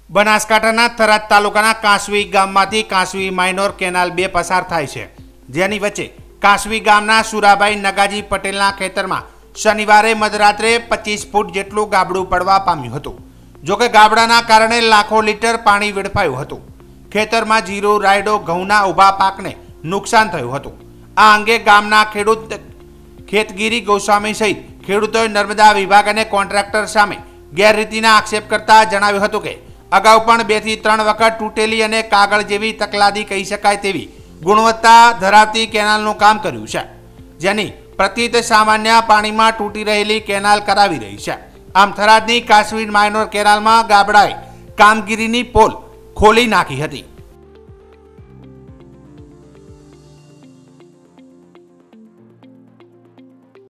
બનાસકાંઠાના થરાદ તાલુકાના કાંસવી ગામમાંથી કાંસવી માઇનોર કેનાલ 2 પસાર થાય છે, જેની વચ્ચે કાંસવી ગામના સુરાભાઈ નગાજી પટેલના ખેતરમાં શનિવારે મધરાત્રે 25 ફૂટ જેટલું ગાબડું પડવા પામ્યું હતું। જોકે ગાબડાના કારણે લાખો લીટર પાણી વેડફાયું હતું। ખેતરમાં જીરું, રાયડો, ઘઉંના ઊભા પાકને નુકસાન થયું હતું। આ અંગે ગામના ખેડૂત ખેતગીરી ગોસ્વામી સહિત ખેડૂતોએ નર્મદા વિભાગ અને કોન્ટ્રાક્ટર સામે ગેરરીતિના આક્ષેપ કરતા જણાવ્યું હતું કે અગાઉ પણ 2 થી 3 વખત તૂટેલી અને કાગળ જેવી તકલાદી કહી શકાય તેવી ગુણવત્તા ધરાવતી કેનાલનું કામ કર્યું છે, જેની પ્રતીત સામાન્ય પાણીમાં તૂટી રહેલી કેનાલ કરાવી રહી છે। આમ થરાદની કાંસવી માઇનોર કેનાલમાં ગાબડાએ કામગીરીની પોલ ખોલી નાખી હતી।